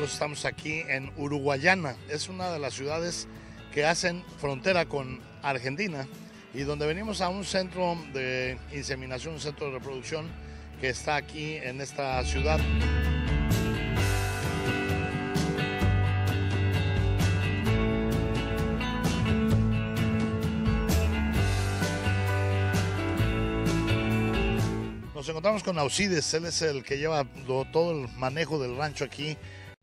amigos, estamos aquí en Uruguayana. Es una de las ciudades que hacen frontera con Argentina y donde venimos a un centro de inseminación, un centro de reproducción que está aquí en esta ciudad. Nos encontramos con Aucides, él es el que lleva todo el manejo del rancho aquí.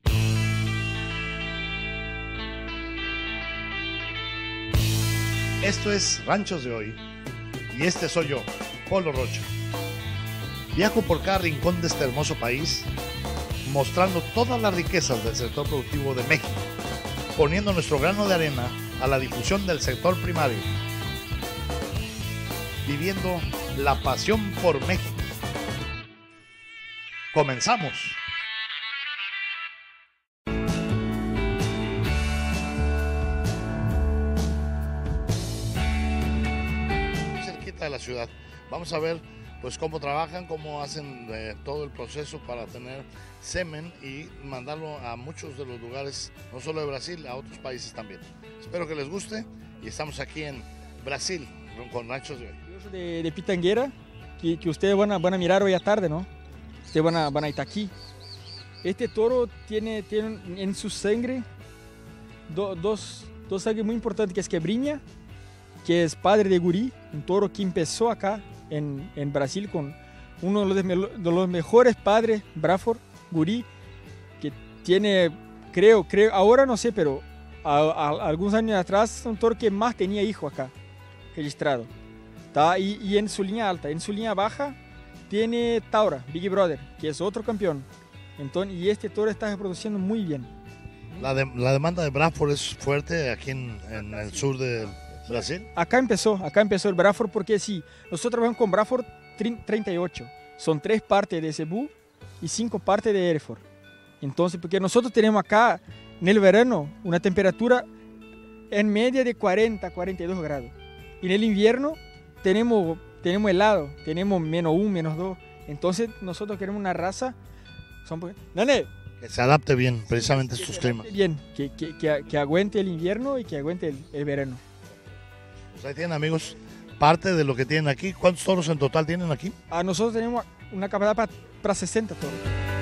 Esto es Ranchos de Hoy y este soy yo, Polo Rocha. Viajo por cada rincón de este hermoso país, mostrando todas las riquezas del sector productivo de México, poniendo nuestro grano de arena a la difusión del sector primario, viviendo la pasión por México. ¡Comenzamos! Cerquita de la ciudad. Vamos a ver pues cómo trabajan, cómo hacen todo el proceso para tener semen y mandarlo a muchos de los lugares, no solo de Brasil, a otros países también. Espero que les guste y estamos aquí en Brasil con Ranchos de Hoy. De Pitanguera, que ustedes van a mirar hoy a tarde, ¿no? Ustedes van a estar aquí. Este toro tiene en su sangre dos sangre muy importantes, que es Quebrinha, que es padre de Guri, un toro que empezó acá en Brasil con uno de los mejores padres, Braford, Guri, que tiene, creo, ahora no sé, pero algunos años atrás, un toro que más tenía hijos acá, registrado. ¿Tá? Y en su línea alta, en su línea baja, tiene Taura, Big Brother, que es otro campeón. Entonces, y este toro está reproduciendo muy bien. La demanda de Braford es fuerte aquí en el sur de Brasil. Acá empezó el Braford, porque sí, nosotros trabajamos con Braford 38. Son 3 partes de Cebu y 5 partes de Hereford. Entonces, porque nosotros tenemos acá, en el verano, una temperatura en media de 40, 42 grados. Y en el invierno tenemos helado, tenemos -1, -2. Entonces nosotros queremos una raza que se adapte bien precisamente a estos climas. Bien, que aguante el invierno y que aguante el verano. Pues ahí tienen, amigos, parte de lo que tienen aquí. ¿Cuántos toros en total tienen aquí? Nosotros tenemos una capacidad para 60 toros.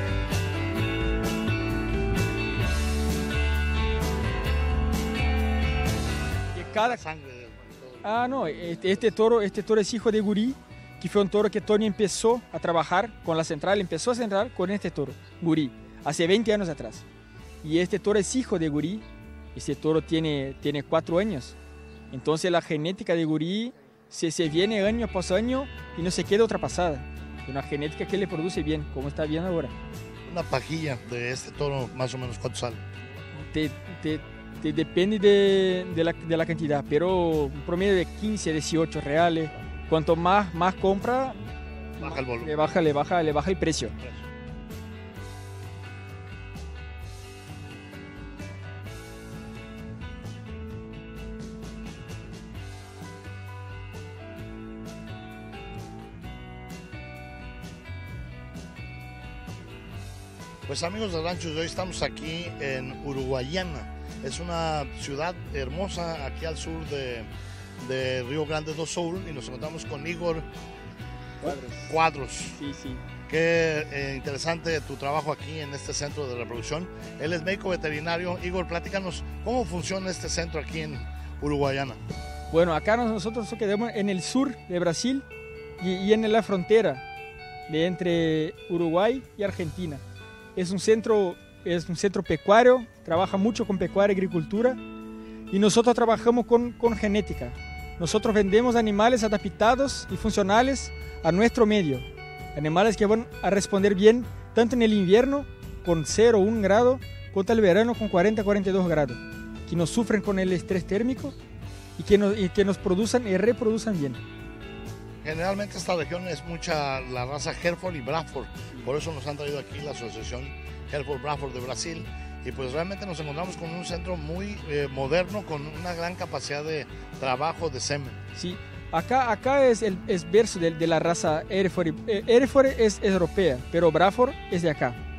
Cada sangre. No, este toro es hijo de Guri, que fue un toro que Tony empezó a trabajar con la central, empezó a centrar con este toro, Guri, hace 20 años atrás. Y este toro es hijo de Guri, este toro tiene 4 años. Entonces la genética de Guri se viene año por año y no se queda ultrapasada. Una genética que le produce bien, como está bien ahora. Una pajilla de este toro, más o menos, ¿cuánto sale? Depende de la cantidad, pero un promedio de 15, 18 reales. Cuanto más compra, baja el volumen. Le baja el precio. Pues amigos de Ranchos de Hoy, estamos aquí en Uruguayana. Es una ciudad hermosa aquí al sur de Río Grande do Sul y nos encontramos con Igor Cuadros. Sí. Qué interesante tu trabajo aquí en este centro de reproducción. Él es médico veterinario. Igor, platícanos cómo funciona este centro aquí en Uruguayana. Bueno, acá nosotros quedamos en el sur de Brasil y en la frontera entre Uruguay y Argentina. Es un centro pecuario, trabaja mucho con pecuaria y agricultura, y nosotros trabajamos con genética. Nosotros vendemos animales adaptados y funcionales a nuestro medio, animales que van a responder bien tanto en el invierno con 0 o 1 grado, como el verano con 40 42 grados, que no sufren con el estrés térmico y que nos produzcan y reproduzcan bien. Generalmente esta región es mucha la raza Hereford y Braford, por eso nos han traído aquí la asociación Hereford-Braford de Brasil, y pues realmente nos encontramos con un centro muy moderno, con una gran capacidad de trabajo de semen. Sí, acá es verso de la raza Hereford. Hereford es europea, pero Braford es de acá.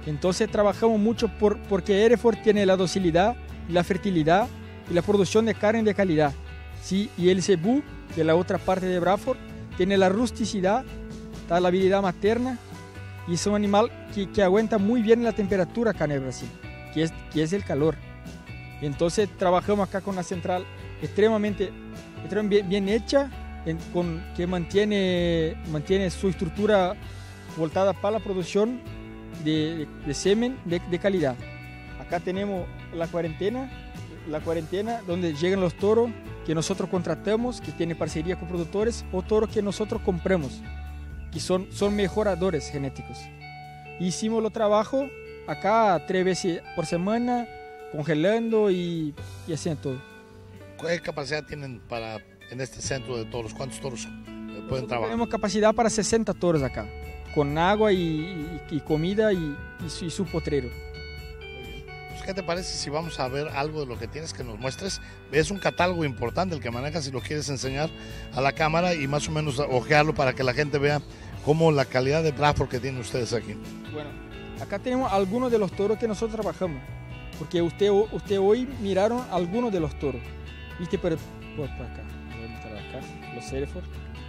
Entonces trabajamos mucho porque Hereford tiene la docilidad, la fertilidad y la producción de carne de calidad. ¿Sí? Y el Cebú, de la otra parte de Braford, tiene la rusticidad, la habilidad materna y es un animal que aguanta muy bien la temperatura acá en el Brasil, que es el calor. Entonces trabajamos acá con una central extremadamente bien hecha, que mantiene su estructura voltada para la producción de semen de calidad. Acá tenemos la cuarentena donde llegan los toros que nosotros contratamos, que tienen parcería con productores, o toros que nosotros compramos, que son mejoradores genéticos. Hicimos los trabajos acá 3 veces por semana, congelando y haciendo todo. ¿Qué capacidad tienen en este centro de toros? ¿Cuántos toros pueden trabajar? Tenemos capacidad para 60 toros acá, con agua y comida y su potrero. ¿Qué te parece si vamos a ver algo de lo que tienes que nos muestres? Es un catálogo importante el que manejas, si lo quieres enseñar a la cámara y más o menos ojearlo para que la gente vea cómo la calidad de Braford que tienen ustedes aquí. Bueno, acá tenemos algunos de los toros que nosotros trabajamos, porque usted hoy miraron algunos de los toros. ¿Viste? Por acá, voy a mostrar acá, los Hereford.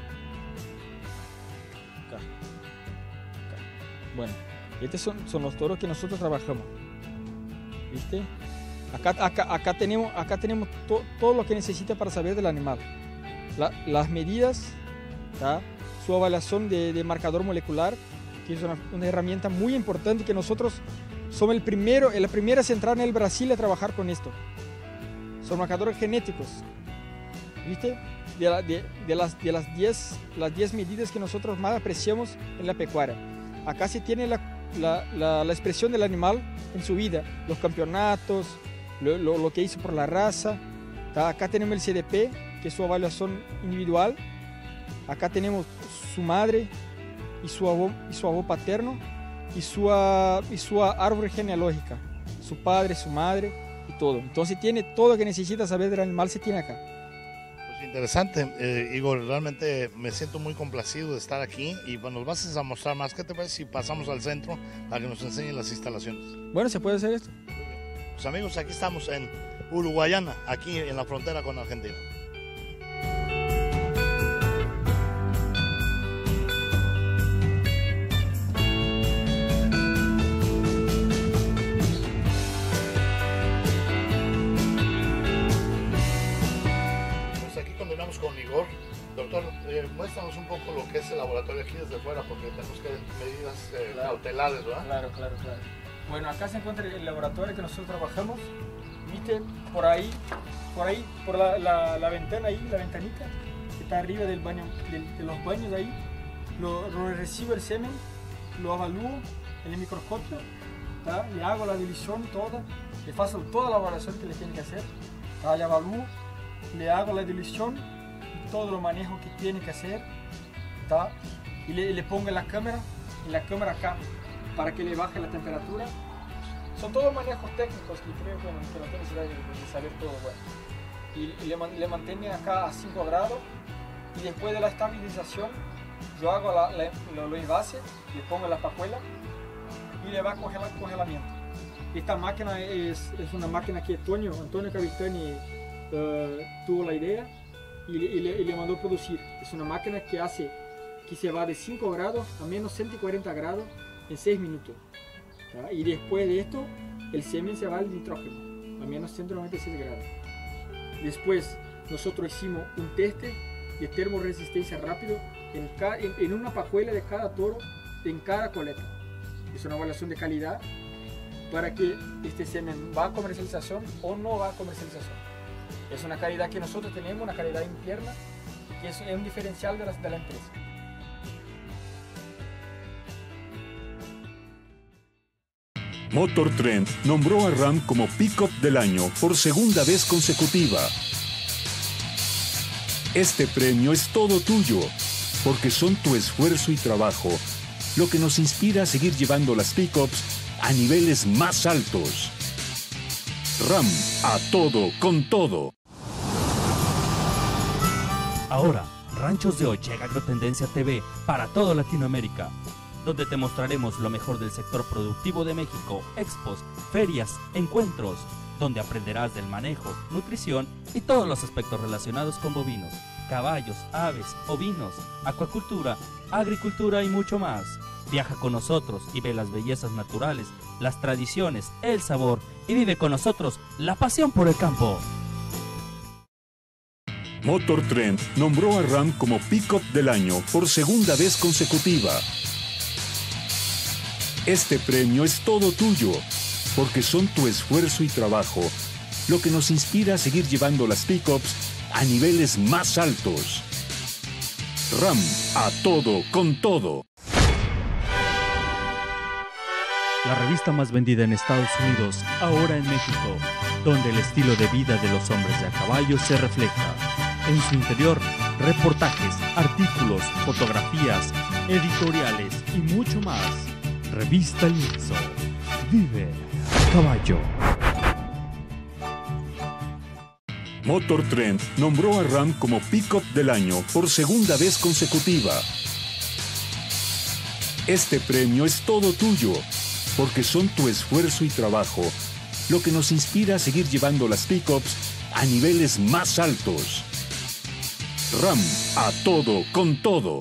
Acá. Bueno, estos son los toros que nosotros trabajamos. ¿Viste? Acá tenemos todo lo que necesita para saber del animal. Las medidas, ¿tá? Su evaluación de marcador molecular, que es una herramienta muy importante que nosotros somos la primera central en el Brasil a trabajar con esto. Son marcadores genéticos. ¿Viste? De las 10 medidas que nosotros más apreciamos en la pecuaria. Acá se tiene la expresión del animal en su vida, los campeonatos, lo que hizo por la raza. Acá tenemos el CDP, que es su evaluación individual. Acá tenemos su madre y su abuelo paterno y su árbol genealógica, su padre, su madre y todo. Entonces tiene todo lo que necesita saber del animal, se tiene acá. Interesante, Igor, realmente me siento muy complacido de estar aquí y nos vas a mostrar más. ¿Qué te parece si pasamos al centro para que nos enseñen las instalaciones? Bueno, ¿se puede hacer esto? Pues amigos, aquí estamos en Uruguayana, aquí en la frontera con Argentina. Con Igor. Doctor, muéstranos un poco lo que es el laboratorio aquí desde fuera, porque tenemos que medidas cautelares, ¿verdad? Claro. Bueno, acá se encuentra el laboratorio que nosotros trabajamos. ¿Viste? Por ahí, por la ventana ahí, la ventanita que está arriba del baño, de los baños de ahí. Lo recibo el semen, lo evalúo en el microscopio, ¿tá? Le hago la división toda, le faço toda la evaluación que le tiene que hacer, ¿tá? Le evalúo, le hago la división, todo lo manejo que tiene que hacer, ¿tá? Y le pongo en la cámara acá para que le baje la temperatura. Son todos manejos técnicos que creo que no tengo necesidad de saber todo. Bueno. Y le mantiene acá a 5 grados y después de la estabilización yo hago lo envase, le pongo la pajuela y le va a congelamiento. Esta máquina es una máquina que Antonio Cavistani tuvo la idea y le mandó producir. Es una máquina que se va de 5 grados a menos 140 grados en 6 minutos. ¿tá? Y después de esto, el semen se va al nitrógeno a menos 196 grados. Después, nosotros hicimos un teste de termoresistencia rápido en una pajuela de cada toro, en cada coleta. Es una evaluación de calidad para que este semen va a comercialización o no va a comercialización. Es una calidad que nosotros tenemos, una calidad interna, que es un diferencial de la empresa. Motor Trend nombró a Ram como Pickup del Año por segunda vez consecutiva. Este premio es todo tuyo, porque son tu esfuerzo y trabajo lo que nos inspira a seguir llevando las pickups a niveles más altos. Ram, a todo, con todo. Ahora, Ranchos de Hoy llega Agrotendencia TV para toda Latinoamérica. donde te mostraremos lo mejor del sector productivo de México, expos, ferias, encuentros, donde aprenderás del manejo, nutrición y todos los aspectos relacionados con bovinos, caballos, aves, ovinos, acuacultura, agricultura y mucho más. Viaja con nosotros y ve las bellezas naturales, las tradiciones, el sabor y vive con nosotros la pasión por el campo. Motor Trend nombró a Ram como Pickup del Año por segunda vez consecutiva. Este premio es todo tuyo, porque son tu esfuerzo y trabajo lo que nos inspira a seguir llevando las pickups a niveles más altos. Ram, a todo, con todo. La revista más vendida en Estados Unidos, ahora en México, donde el estilo de vida de los hombres de a caballo se refleja. En su interior, reportajes, artículos, fotografías, editoriales y mucho más. Revista Lienzo. Vive a caballo. Motor Trend nombró a Ram como Pickup del Año por segunda vez consecutiva. Este premio es todo tuyo, porque son tu esfuerzo y trabajo lo que nos inspira a seguir llevando las pickups a niveles más altos. Ram, a todo, con todo.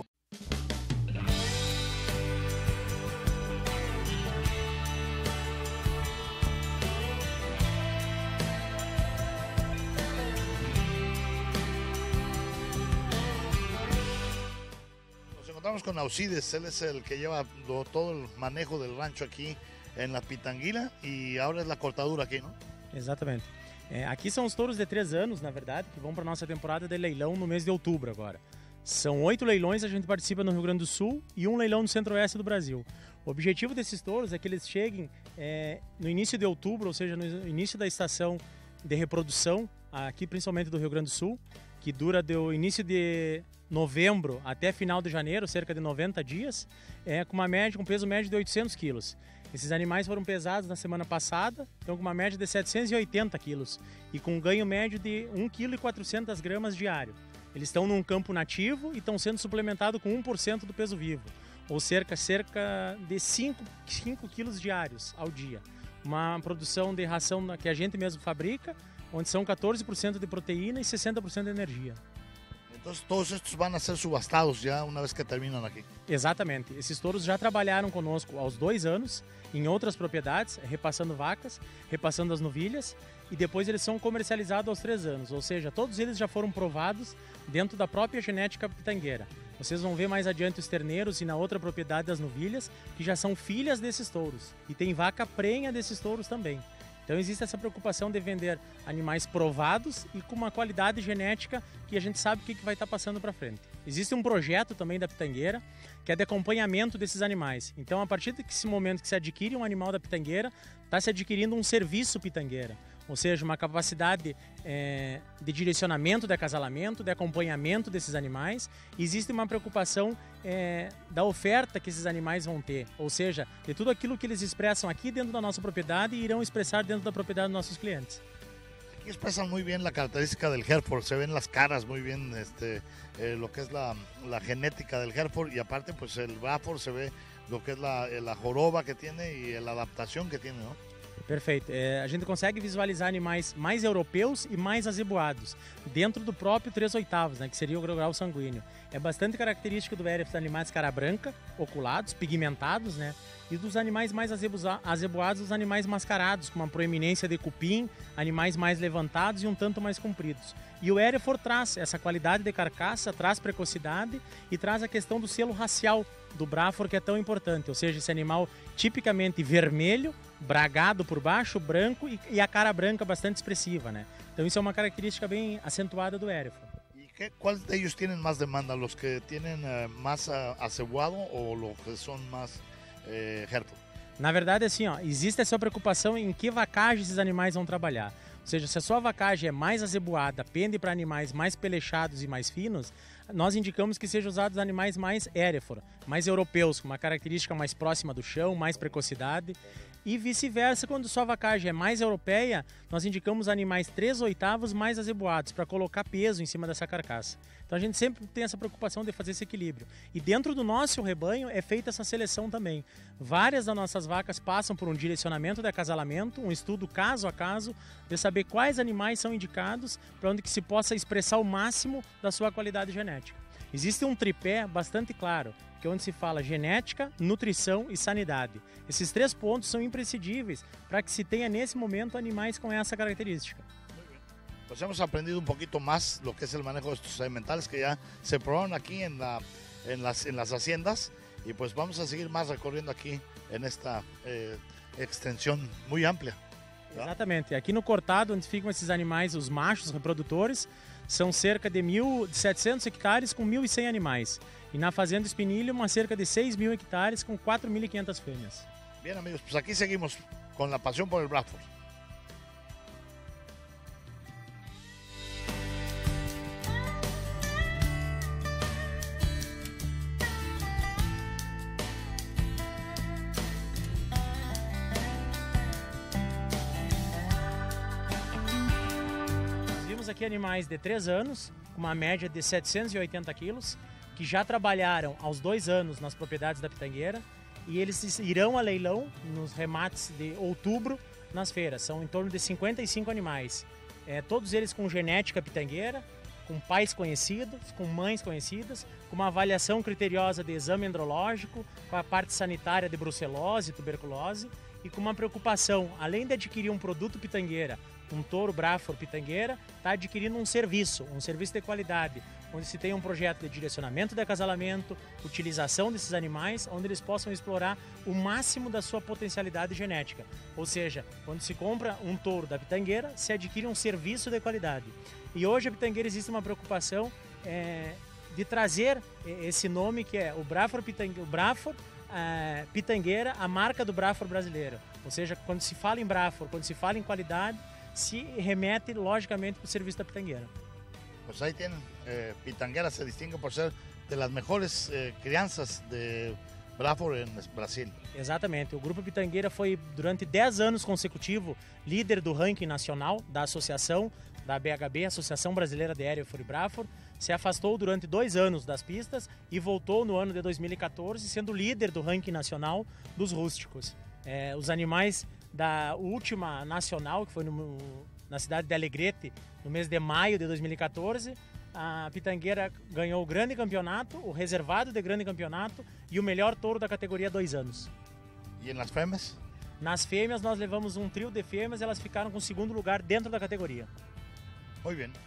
Nos encontramos con Aucides, él es el que lleva todo el manejo del rancho aquí en la Pitanguila e agora é a cortadura aqui, não? Exatamente. Aqui são os touros de 3 anos, na verdade, que vão para a nossa temporada de leilão no mês de outubro agora. São 8 leilões, a gente participa no Rio Grande do Sul e um leilão no centro-oeste do Brasil. O objetivo desses touros é que eles cheguem no início de outubro, ou seja, no início da estação de reprodução, aqui principalmente do Rio Grande do Sul, que dura do início de novembro até final de janeiro, cerca de 90 dias, com um peso médio de 800 quilos. Esses animais foram pesados na semana passada, estão com uma média de 780 quilos e com um ganho médio de 1,4 kg diário. Eles estão num campo nativo e estão sendo suplementados com 1% do peso vivo, ou cerca de 5 quilos diários ao dia. Uma produção de ração que a gente mesmo fabrica, onde são 14% de proteína e 60% de energia. Então, todos estes vão a ser subastados já uma vez que terminam aqui? Exatamente. Esses touros já trabalharam conosco aos 2 anos, em outras propriedades, repassando vacas, repassando as novilhas, e depois eles são comercializados aos 3 anos, ou seja, todos eles já foram provados dentro da própria genética pitangueira. Vocês vão ver mais adiante os terneiros e na outra propriedade das novilhas, que já são filhas desses touros, e tem vaca prenha desses touros também. Então existe essa preocupação de vender animais provados e com uma qualidade genética que a gente sabe o que vai estar passando para frente. Existe um projeto também da pitangueira que é de acompanhamento desses animais. Então a partir desse momento que se adquire um animal da pitangueira, está se adquirindo um serviço pitangueira. Ou seja, uma capacidade de direcionamento de acasalamento, de acompanhamento desses animais. Existe uma preocupação da oferta que esses animais vão ter, ou seja, de tudo aquilo que eles expressam aqui dentro da nossa propriedade e irão expressar dentro da propriedade dos nossos clientes. Aquí expresan muy bien la característica del Hereford, se ven las caras muy bien, lo que es la genética del Hereford y aparte pues el Braford se ve lo que es la joroba que tiene y la adaptación que tiene, ¿no? Perfeito. A gente consegue visualizar animais mais europeus e mais azeboados, dentro do próprio 3/8, né, que seria o grau sanguíneo. É bastante característico do Hereford animais cara branca, oculados, pigmentados, né? E dos animais mais azeboados, os animais mascarados, com uma proeminência de cupim, animais mais levantados e um tanto mais compridos. E o Hereford traz essa qualidade de carcaça, traz precocidade e traz a questão do selo racial do Braford, que é tão importante, ou seja, esse animal tipicamente vermelho, bragado por baixo, branco e a cara branca bastante expressiva, né? Então isso é uma característica bem acentuada do Hereford. ¿Y cuáles de ellos tienen más demanda? ¿Los que tienen más aceboado o los que son más Hereford? Na verdade, assim, ó, existe essa preocupação em que vacagem esses animais vão trabalhar. Ou seja, se a sua vacagem é mais azeboada, pende para animais mais pelechados e mais finos, nós indicamos que sejam usados animais mais Hereford, mais europeus, com uma característica mais próxima do chão, mais precocidade. E vice-versa, quando sua vacagem é mais europeia, nós indicamos animais 3/8 mais azeboados, para colocar peso em cima dessa carcaça. Então a gente sempre tem essa preocupação de fazer esse equilíbrio. E dentro do nosso rebanho é feita essa seleção também. Várias das nossas vacas passam por um direcionamento de acasalamento, um estudo caso a caso, de saber quais animais são indicados para onde que se possa expressar o máximo da sua qualidade genética. Existe um tripé bastante claro, que é onde se fala genética, nutrição e sanidade. Esses 3 pontos são imprescindíveis para que se tenha nesse momento animais com essa característica. Pues hemos aprendido un poquito más lo que es el manejo de estos sementales que ya se probaron aquí en las haciendas, y pues vamos a seguir más recorriendo aquí en esta extensión muy amplia. Exatamente. Aqui no cortado, onde ficam esses animais, os machos reprodutores, são cerca de 700 hectares com 1.100 animais. E na fazenda Espinilho, cerca de 6.000 hectares com 4.500 fêmeas. Bien, amigos, pues aquí seguimos con la pasión por el Bradford. Aqui animais de 3 anos, com uma média de 780 quilos, que já trabalharam aos 2 anos nas propriedades da Pitangueira, e eles irão a leilão nos remates de outubro nas feiras. São em torno de 55 animais, todos eles com genética pitangueira, com pais conhecidos, com mães conhecidas, com uma avaliação criteriosa de exame andrológico, com a parte sanitária de brucelose e tuberculose, e com uma preocupação, além de adquirir um produto pitangueira, um touro Bradford pitangueira, está adquirindo um serviço de qualidade, onde se tem um projeto de direcionamento de acasalamento, utilização desses animais, onde eles possam explorar o máximo da sua potencialidade genética. Ou seja, quando se compra um touro da Pitangueira, se adquire um serviço de qualidade. E hoje a Pitangueira existe uma preocupação de trazer esse nome que é o Bradford Pitangueira, a marca do Bradford brasileiro. Ou seja, quando se fala em Bradford, quando se fala em qualidade, se remete logicamente para o serviço da Pitangueira. Pues ahí tienen, Pitanguera se distingue por ser de las mejores crianças de Bradford en Brasil. Exatamente, o Grupo Pitangueira foi durante 10 anos consecutivos líder do ranking nacional da associação da BHB, Associação Brasileira de Hereford e Bradford, se afastou durante 2 anos das pistas e voltou no ano de 2014 sendo líder do ranking nacional dos rústicos. Os animais da última nacional, que foi na cidade de Alegrete, no mês de maio de 2014, a Pitangueira ganhou o grande campeonato, o reservado de grande campeonato e o melhor touro da categoria 2 anos. E nas fêmeas? Nas fêmeas nós levamos um trio de fêmeas e elas ficaram com o 2º lugar dentro da categoria. Muito bem.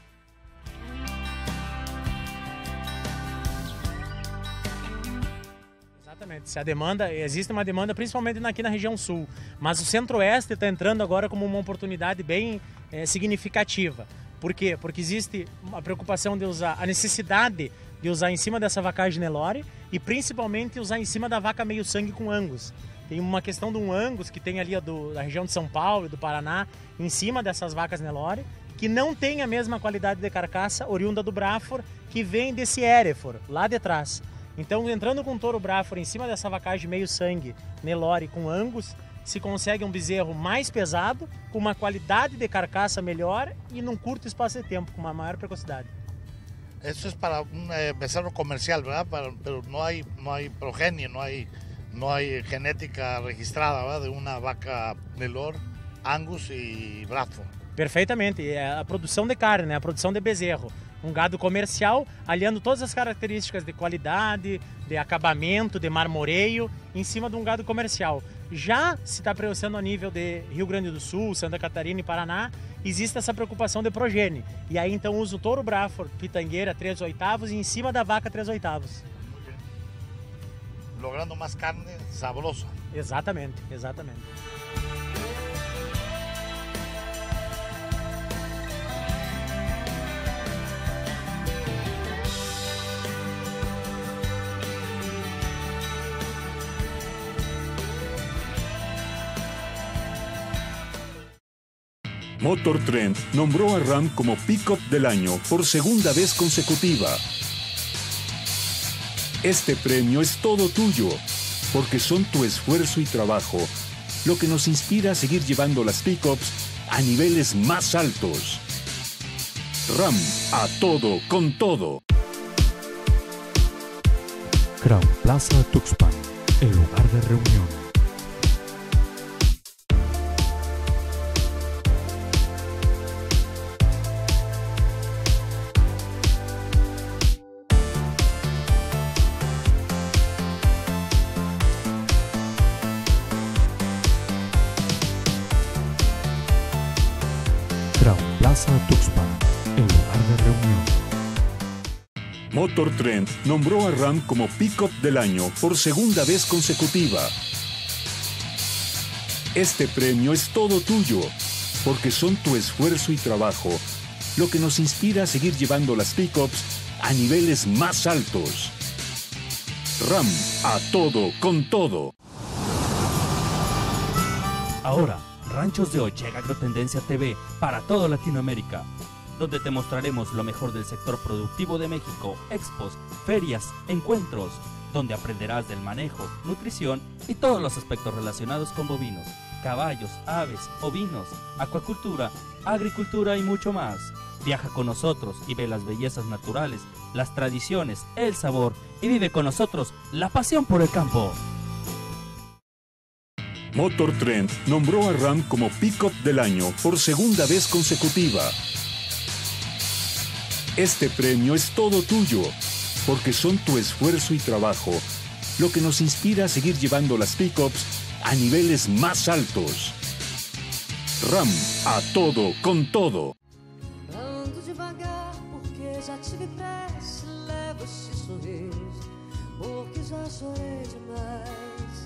Exatamente. Se a demanda, existe uma demanda principalmente aqui na região sul, mas o centro-oeste está entrando agora como uma oportunidade bem significativa. Por quê? Porque existe a preocupação de usar, a necessidade de usar em cima dessa vacagem Nelore e principalmente usar em cima da vaca meio sangue com Angus. Tem uma questão de um Angus que tem ali da região de São Paulo e do Paraná em cima dessas vacas Nelore, que não tem a mesma qualidade de carcaça oriunda do Bradford, que vem desse Hereford, lá de trás. Então, entrando com o touro Bradford em cima dessa vacagem meio sangue Nelore com Angus, se consegue um bezerro mais pesado, com uma qualidade de carcaça melhor e num curto espaço de tempo, com uma maior precocidade. Isso é para um becerro comercial, ¿verdad? Pero não há progênio, não há genética registrada, ¿verdad? De uma vaca Nelore, Angus e Bradford. Perfeitamente, é a produção de carne, né? A produção de bezerro. Um gado comercial, aliando todas as características de qualidade, de acabamento, de marmoreio, em cima de um gado comercial. Já se está pensando a nível de Rio Grande do Sul, Santa Catarina e Paraná, existe essa preocupação de progênie. E aí então usa o touro Bradford, Pitangueira 3/8 e em cima da vaca 3/8. Logrando mais carne saborosa. Exatamente, exatamente. Motor Trend nombró a Ram como Pickup del Año por 2ª vez consecutiva. Este premio es todo tuyo, porque son tu esfuerzo y trabajo lo que nos inspira a seguir llevando las pickups a niveles más altos. RAM, a todo, con todo. Crown Plaza Tuxpan, el lugar de reunión. Crown Plaza Tuxpan, el lugar de reunión. Motor Trend nombró a RAM como Pickup del Año por segunda vez consecutiva. Este premio es todo tuyo, porque son tu esfuerzo y trabajo lo que nos inspira a seguir llevando las pickups a niveles más altos. RAM, a todo, con todo. Ahora, Ranchos de Hoy llega Agrotendencia TV para toda Latinoamérica, donde te mostraremos lo mejor del sector productivo de México, expos, ferias, encuentros, donde aprenderás del manejo, nutrición y todos los aspectos relacionados con bovinos, caballos, aves, ovinos, acuacultura, agricultura y mucho más. Viaja con nosotros y ve las bellezas naturales, las tradiciones, el sabor y vive con nosotros la pasión por el campo. Motor Trend nombró a RAM como Pickup del Año por segunda vez consecutiva. Este premio es todo tuyo, porque son tu esfuerzo y trabajo lo que nos inspira a seguir llevando las pickups a niveles más altos. RAM, a todo, con todo. Ando devagar porque já tive pressa, levo esse sorriso porque já chorei demais.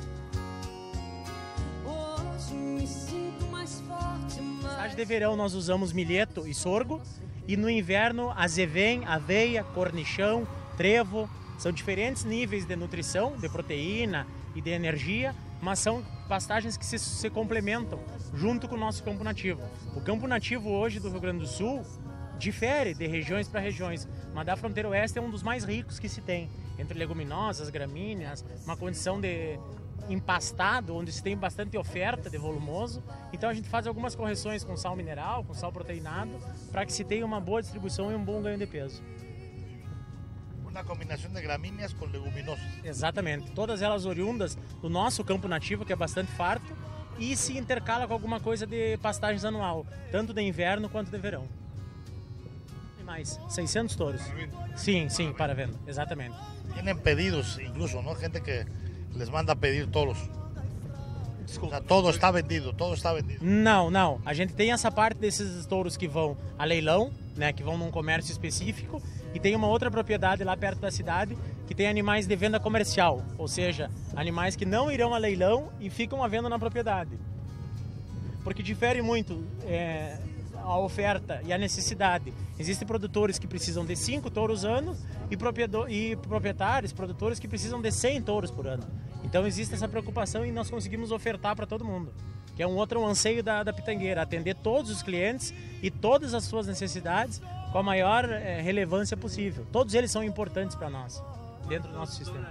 Hoje me sinto mais forte, Na mais. cidade de verão nós usamos milheto e sorgo, e no inverno azevém, aveia, cornichão, trevo. São diferentes níveis de nutrição, de proteína e de energia, mas são pastagens que se complementam junto com o nosso campo nativo. O campo nativo hoje do Rio Grande do Sul difere de regiões para regiões, mas da fronteira oeste é um dos mais ricos que se tem, entre leguminosas, gramíneas, uma condição de empastado, onde se tem bastante oferta de volumoso. Então a gente faz algumas correções com sal mineral, com sal proteinado, para que se tenha uma boa distribuição e um bom ganho de peso. Una combinación de gramíneas con leguminosas. Exatamente, todas elas oriundas do nosso campo nativo, que é bastante farto, e se intercala com alguma coisa de pastagens anual, tanto de inverno quanto de verão. E mais, 600 touros. Sim, sim, para venda, exatamente. Tienen pedidos incluso, ¿no? Gente que les manda a pedir toros. O sea, todo está vendido, todo está vendido. Não, não. A gente tem essa parte desses touros que vão a leilão, né, que vão num comércio específico, e tem uma outra propriedade lá perto da cidade que tem animais de venda comercial, ou seja, animais que não irão a leilão e ficam à venda na propriedade. Porque difere muito a oferta e a necessidade. Existem produtores que precisam de 5 touros ano e proprietários, produtores que precisam de 100 touros por ano. Então existe essa preocupação e nós conseguimos ofertar para todo mundo, que é um outro anseio da pitangueira, atender todos os clientes e todas as suas necessidades com a maior relevância possível. Todos eles são importantes para nós, dentro do nosso sistema.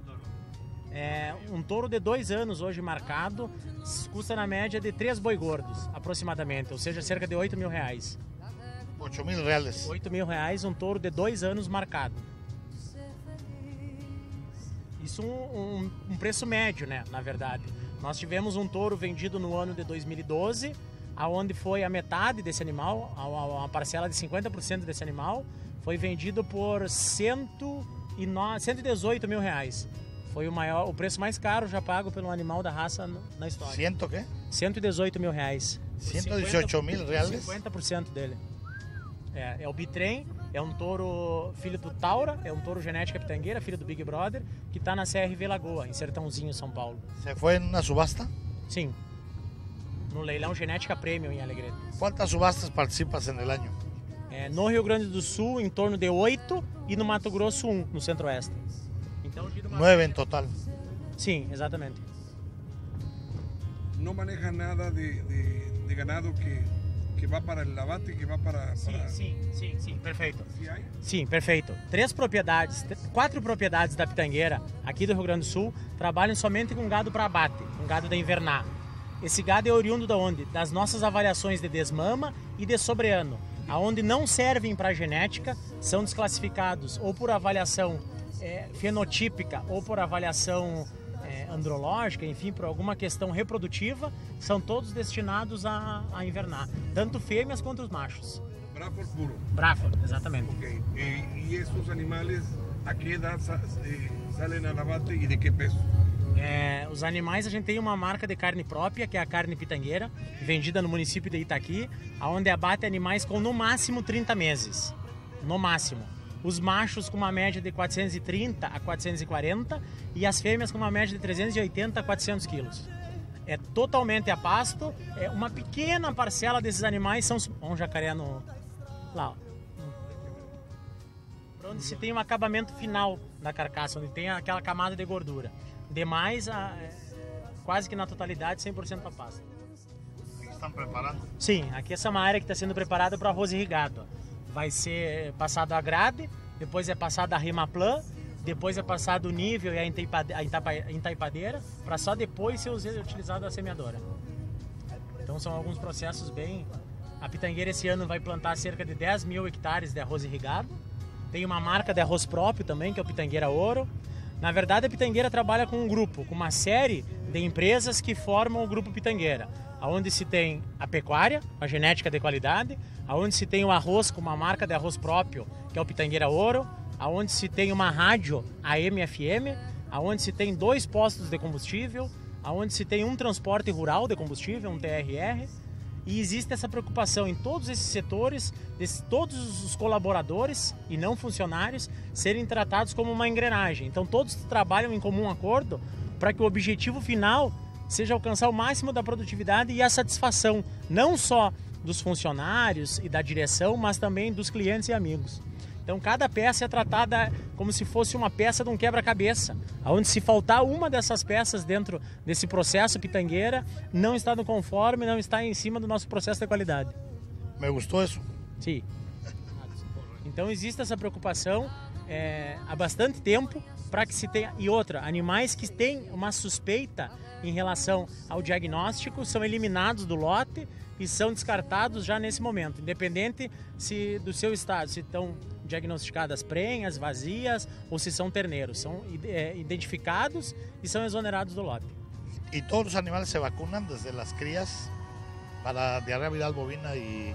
Um touro de 2 anos hoje marcado custa na média de 3 boi gordos, aproximadamente, ou seja, cerca de R$8.000. $8.000. R$8.000, um touro de 2 anos marcado. Isso um preço médio, né, na verdade. Nós tivemos um touro vendido no ano de 2012, aonde foi a metade desse animal, uma parcela de 50% desse animal, foi vendido por R$118.000. Foi o preço mais caro já pago pelo animal da raça na história. ¿Ciento qué? R$118.000. $118.000? 50% dele. É o bitrem, é um touro filho do Taura, é um touro genética pitangueira, filho do Big Brother, que está na CRV Lagoa, em Sertãozinho, São Paulo. ¿Se fue en una subasta? Sim. No leilão Genética Premium em Alegrete. ¿Cuántas subastas participas en el año? No Rio Grande do Sul, em torno de 8, e no Mato Grosso 1, no Centro-Oeste. Então, 9 en total. Sim, exatamente. No maneja nada de ganado que va para el abate, que va para... Sim, perfeito. ¿Sí hay? Sim, perfeito. 4 propriedades da pitangueira aqui do Rio Grande do Sul trabalham somente com gado para abate, com gado da invernar. Esse gado é oriundo da onde? Das nossas avaliações de desmama e de sobreano, aonde não servem para genética, são desclassificados ou por avaliação fenotípica ou por avaliação andrológica, enfim, por alguma questão reprodutiva, são todos destinados a invernar, tanto fêmeas quanto os machos. Braford puro. Braford, exatamente. Ok. ¿Y estos animales a qué edad salen al abate y de qué peso? Os animais, a gente tem uma marca de carne própria, que é a carne pitangueira, vendida no município de Itaqui, onde abate animais com no máximo 30 meses. No máximo. Os machos com uma média de 430 a 440 e as fêmeas com uma média de 380 a 400 quilos. É totalmente a pasto. Uma pequena parcela desses animais são... Olha um jacaré no... Lá, ó. Onde se tem um acabamento final da carcaça, onde tem aquela camada de gordura. Demais, quase que na totalidade, 100% para pasto. Estão preparando? Sim, aqui essa é uma área que está sendo preparada para arroz irrigado. Vai ser passado a grade, depois é passado a rimaplan, depois é passado o nível e a entaipadeira, para só depois ser utilizada a semeadora. Então são alguns processos bem... A pitangueira esse ano vai plantar cerca de 10 mil hectares de arroz irrigado. Tem uma marca de arroz próprio também, que é o Pitangueira Ouro. Na verdade, a Pitangueira trabalha com um grupo, com uma série de empresas que formam o Grupo Pitangueira, onde se tem a pecuária, a genética de qualidade, onde se tem o arroz com uma marca de arroz próprio, que é o Pitangueira Ouro, onde se tem uma rádio AM/FM, onde se tem 2 postos de combustível, onde se tem um transporte rural de combustível, um TRR, e existe essa preocupação em todos esses setores, todos os colaboradores e não funcionários serem tratados como uma engrenagem. Então todos trabalham em comum acordo para que o objetivo final seja alcançar o máximo da produtividade e a satisfação, não só dos funcionários e da direção, mas também dos clientes e amigos. Então cada peça é tratada como se fosse uma peça de um quebra-cabeça, onde se faltar uma dessas peças dentro desse processo pitangueira, não está no conforme, não está em cima do nosso processo de qualidade. Me gostou isso? Sim. Então existe essa preocupação há bastante tempo para que se tenha... E outra, animais que têm uma suspeita em relação ao diagnóstico são eliminados do lote e são descartados já nesse momento, independente do seu estado, se estão diagnosticadas prenhas, vazias ou se são terneiros. São identificados e são exonerados do lote. E todos os animais se vacunam desde as crias para diarreia viral bovina e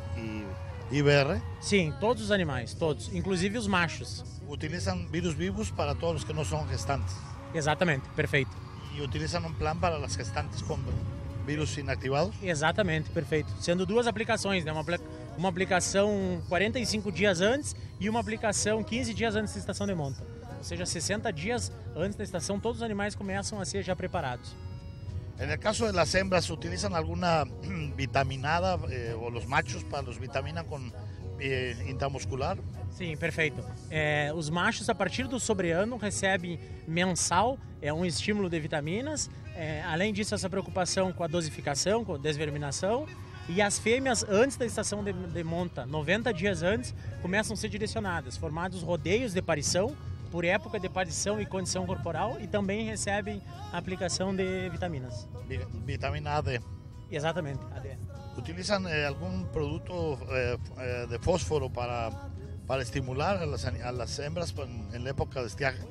IBR? Sim, todos os animais, todos, inclusive os machos. Utilizam vírus vivos para todos os que não são gestantes? Exatamente, perfeito. E utilizam um plano para as gestantes com vírus inativados? Exatamente, perfeito. Sendo 2 aplicações, né? Uma aplicação 45 dias antes e uma aplicação 15 dias antes da estação de monta. Ou seja, 60 dias antes da estação, todos os animais começam a ser já preparados. En el caso de las hembras, ¿utilizan alguna vitaminada o los machos para los vitaminan con intramuscular? Sim, perfeito. Os machos, a partir do sobreano, recebem mensal um estímulo de vitaminas. Além disso, essa preocupação com a dosificação, com a desverminação. E as fêmeas, antes da estação de monta, 90 dias antes, começam a ser direcionadas, formados rodeios de parição, por época de parição e condição corporal, e também recebem a aplicação de vitaminas. Vitamina AD. Exatamente, AD. ¿Utilizan algún producto de fósforo para estimular a las hembras en la época de estiaje?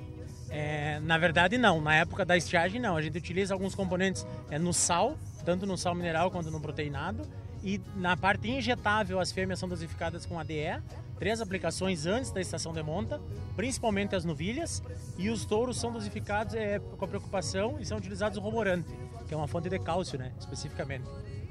Na verdade, não. Na época da estiagem, não. A gente utiliza alguns componentes no sal, tanto no sal mineral quanto no proteinado. E na parte injetável, as fêmeas são dosificadas com ADE, 3 aplicações antes da estação de monta, principalmente as novilhas. E os touros são dosificados com a preocupação e são utilizados o romorante, que é uma fonte de cálcio, né, especificamente.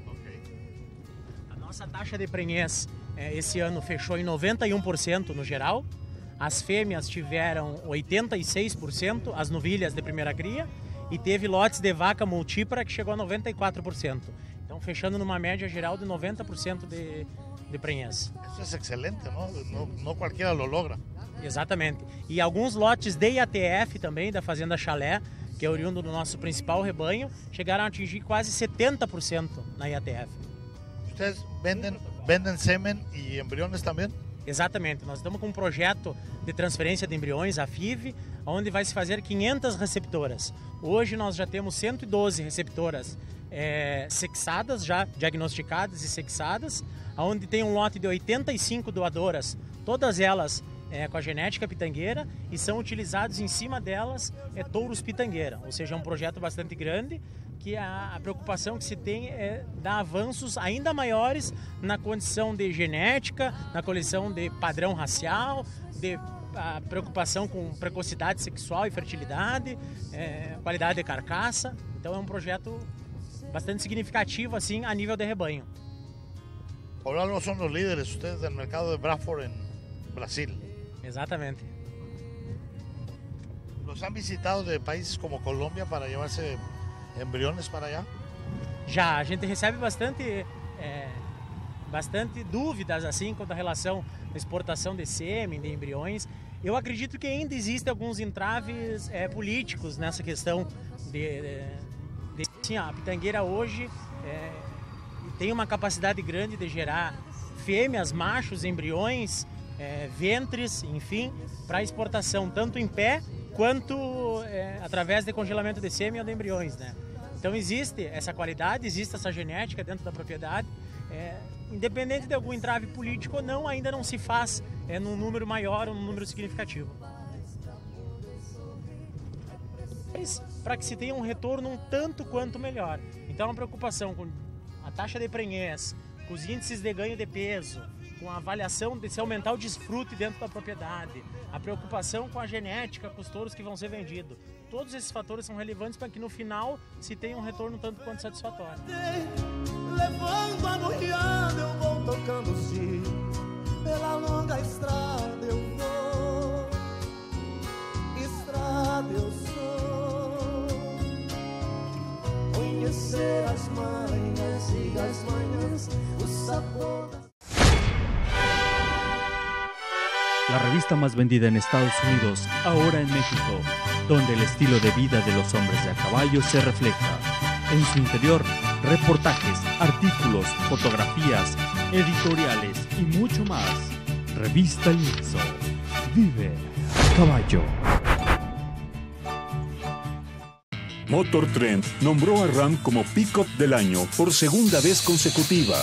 A nossa taxa de prenhez esse ano fechou em 91% no geral. As fêmeas tiveram 86%, as novilhas de primeira cria, e teve lotes de vaca multípara que chegou a 94%. Então, fechando numa média geral de 90% de prenhez. Isso é excelente, não? Não qualquer lo logra. Exatamente. E alguns lotes de IATF também, da Fazenda Chalé, que é oriundo do nosso principal rebanho, chegaram a atingir quase 70% na IATF. Vocês vendem semen e embriões também? Exatamente, nós estamos com um projeto de transferência de embriões, a FIV, onde vai se fazer 500 receptoras. Hoje nós já temos 112 receptoras sexadas, já diagnosticadas e sexadas, onde tem um lote de 85 doadoras, todas elas com a genética pitangueira, e são utilizados em cima delas touros pitangueira, ou seja, é um projeto bastante grande, que a preocupação que se tem é dar avanços ainda maiores na condição de genética, na condição de padrão racial, de a preocupação com precocidade sexual e fertilidade, qualidade de carcaça. Então é um projeto bastante significativo assim a nível de rebanho. Por algo son los líderes ustedes del mercado de Bradford en Brasil. Exatamente. ¿Los han visitado de países como Colombia para llevarse embriones para allá? Já, a gente recebe bastante dúvidas assim quanto à relação à exportação de sêmen, de embriões. Eu acredito que ainda existem alguns entraves políticos nessa questão assim, a pitangueira hoje tem uma capacidade grande de gerar fêmeas, machos, embriões, ventres, enfim, para exportação tanto em pé quanto através de congelamento de sêmen ou de embriões, né? Então existe essa qualidade, existe essa genética dentro da propriedade, independente de algum entrave político ou não, ainda não se faz num número maior ou num número significativo. Para que se tenha um retorno um tanto quanto melhor. Então a preocupação com a taxa de prenhez, com os índices de ganho de peso, com a avaliação de se aumentar o desfrute dentro da propriedade, a preocupação com a genética, com os touros que vão ser vendidos. Todos esses fatores são relevantes para que no final se tenha um retorno tanto quanto satisfatório. Levando a boiada eu vou tocando sim, pela longa estrada eu vou, estrada eu sou, conhecer as manhas e as manhãs, o sabor das... La revista más vendida en Estados Unidos, ahora en México, donde el estilo de vida de los hombres de a caballo se refleja. En su interior, reportajes, artículos, fotografías, editoriales y mucho más. Revista Lienzo. Vive a caballo. Motor Trend nombró a Ram como Pickup del Año por segunda vez consecutiva.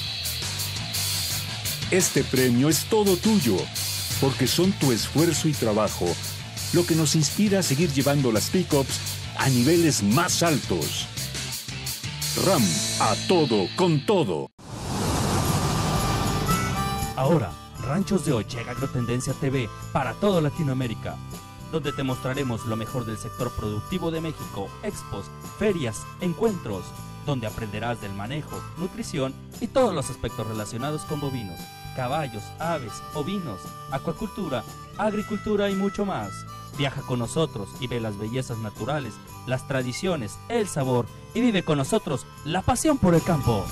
Este premio es todo tuyo, porque son tu esfuerzo y trabajo lo que nos inspira a seguir llevando las pickups a niveles más altos. Ram, a todo, con todo. Ahora, Ranchos de Hoy llega Agrotendencia TV para toda Latinoamérica, donde te mostraremos lo mejor del sector productivo de México, expos, ferias, encuentros, donde aprenderás del manejo, nutrición y todos los aspectos relacionados con bovinos, caballos, aves, ovinos, acuacultura, agricultura y mucho más. Viaja con nosotros y ve las bellezas naturales, las tradiciones, el sabor y vive con nosotros la pasión por el campo.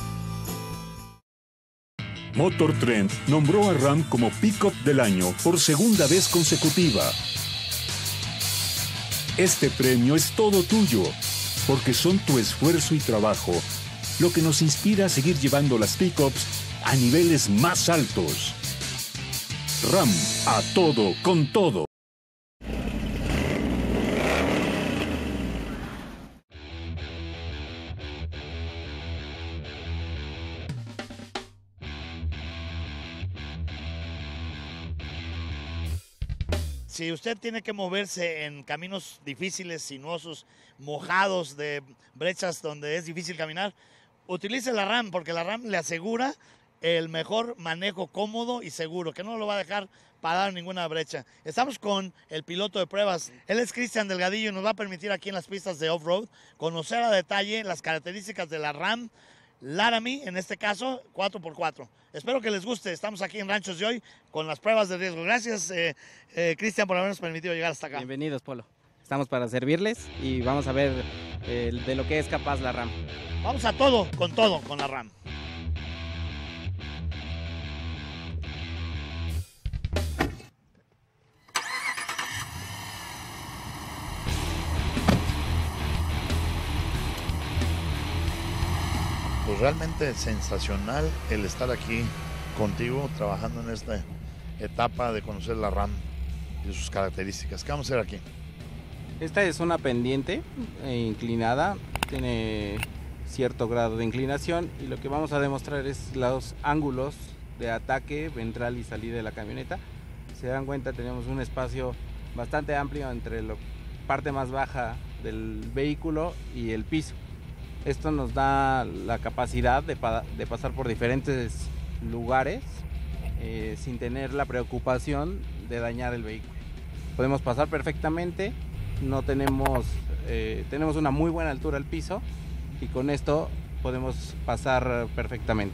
Motor Trend nombró a Ram como Pickup del Año por segunda vez consecutiva. Este premio es todo tuyo, porque son tu esfuerzo y trabajo lo que nos inspira a seguir llevando las pickups a niveles más altos. Ram, a todo, con todo. Si usted tiene que moverse en caminos difíciles, sinuosos, mojados, de brechas donde es difícil caminar, utilice la RAM, porque la RAM le asegura el mejor manejo cómodo y seguro, que no lo va a dejar parar en ninguna brecha. Estamos con el piloto de pruebas. Él es Cristian Delgadillo y nos va a permitir aquí en las pistas de off-road conocer a detalle las características de la RAM Laramie, en este caso 4x4. Espero que les guste. Estamos aquí en Ranchos de Hoy con las pruebas de riesgo. Gracias, Cristian, por habernos permitido llegar hasta acá. Bienvenidos, Polo. Estamos para servirles y vamos a ver de lo que es capaz la RAM. Vamos a todo con la RAM. Pues realmente sensacional el estar aquí contigo trabajando en este etapa de conocer la RAM y sus características. ¿Qué vamos a hacer aquí? Esta es una pendiente inclinada, tiene cierto grado de inclinación y lo que vamos a demostrar es los ángulos de ataque, ventral y salida de la camioneta. Si se dan cuenta, tenemos un espacio bastante amplio entre la parte más baja del vehículo y el piso. Esto nos da la capacidad de pasar por diferentes lugares sin tener la preocupación de dañar el vehículo. Podemos pasar perfectamente, no tenemos una muy buena altura al piso y con esto podemos pasar perfectamente.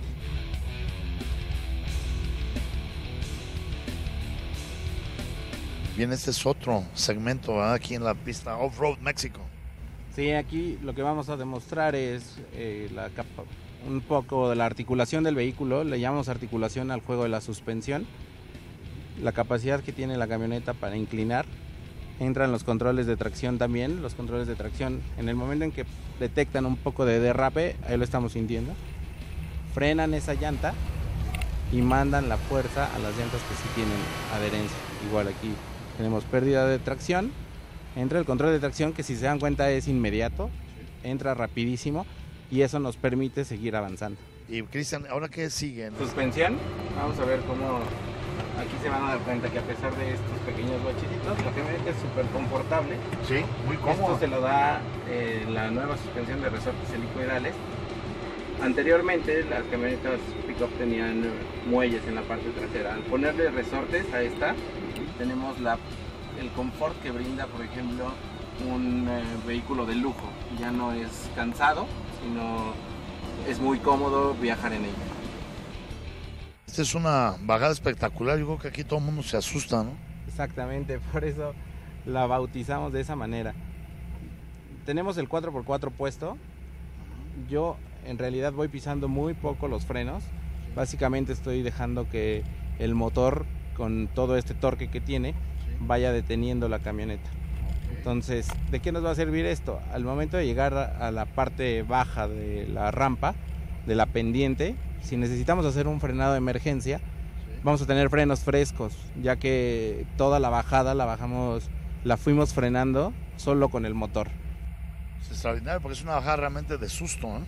Bien, este es otro segmento, ¿verdad? Aquí en la pista Off-Road México. Sí, aquí lo que vamos a demostrar es un poco de la articulación del vehículo. Le llamamos articulación al juego de la suspensión. La capacidad que tiene la camioneta para inclinar. Entran los controles de tracción también. Los controles de tracción, en el momento en que detectan un poco de derrape, ahí lo estamos sintiendo, frenan esa llanta y mandan la fuerza a las llantas que sí tienen adherencia. Igual aquí tenemos pérdida de tracción, entra el control de tracción que si se dan cuenta es inmediato, entra rapidísimo y eso nos permite seguir avanzando. Y Cristian, ¿ahora qué sigue? Suspensión, vamos a ver cómo aquí se van a dar cuenta que a pesar de estos pequeños bochecitos, la camioneta es súper confortable. Sí, muy cómodo. Esto se lo da la nueva suspensión de resortes helicoidales. Anteriormente las camionetas pick-up tenían muelles en la parte trasera. Al ponerle resortes a esta, tenemos el confort que brinda, por ejemplo, un vehículo de lujo. Ya no es cansado, sino es muy cómodo viajar en ella. Esta es una bajada espectacular. Yo creo que aquí todo el mundo se asusta, ¿no? Exactamente, por eso la bautizamos de esa manera. Tenemos el 4x4 puesto. Yo en realidad voy pisando muy poco los frenos. Básicamente estoy dejando que el motor, con todo este torque que tiene, vaya deteniendo la camioneta. Entonces, ¿de qué nos va a servir esto? Al momento de llegar a la parte baja de la rampa, de la pendiente, si necesitamos hacer un frenado de emergencia, vamos a tener frenos frescos, ya que toda la bajada la fuimos frenando solo con el motor. Es extraordinario porque es una bajada realmente de susto, ¿eh?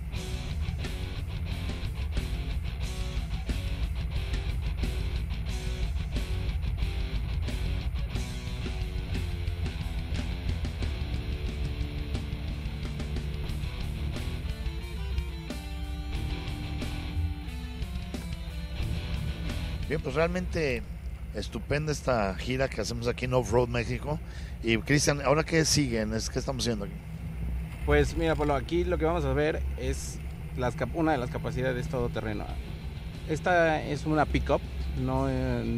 Bien, pues realmente estupenda esta gira que hacemos aquí en Off-Road México. Y Cristian, ¿ahora qué siguen? ¿Qué estamos haciendo aquí? Pues mira, Polo, aquí lo que vamos a ver es una de las capacidades todoterreno. Esta es una pick-up, no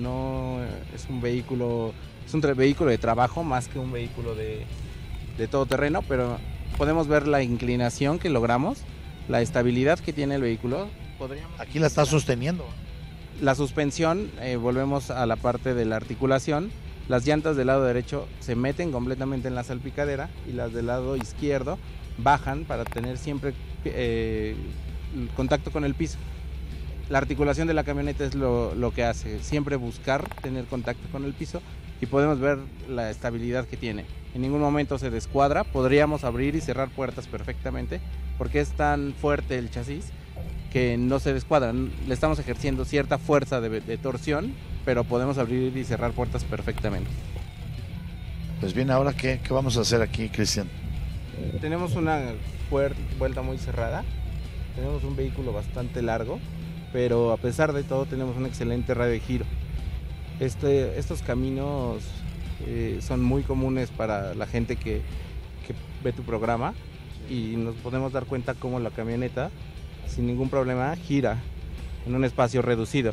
es un vehículo, es un vehículo de trabajo más que un vehículo de todoterreno, pero podemos ver la inclinación que logramos, la estabilidad que tiene el vehículo. Aquí la está sosteniendo. La suspensión, volvemos a la parte de la articulación. Las llantas del lado derecho se meten completamente en la salpicadera y las del lado izquierdo bajan para tener siempre contacto con el piso. La articulación de la camioneta es lo que hace, siempre buscar tener contacto con el piso y podemos ver la estabilidad que tiene. En ningún momento se descuadra, podríamos abrir y cerrar puertas perfectamente porque es tan fuerte el chasis que no se descuadran. Le estamos ejerciendo cierta fuerza de torsión, pero podemos abrir y cerrar puertas perfectamente. Pues bien, ahora ¿qué vamos a hacer aquí, Cristian? Tenemos una vuelta muy cerrada, tenemos un vehículo bastante largo, pero a pesar de todo tenemos un excelente radio de giro. Estos caminos son muy comunes para la gente que ve tu programa y nos podemos dar cuenta cómo la camioneta sin ningún problema gira en un espacio reducido.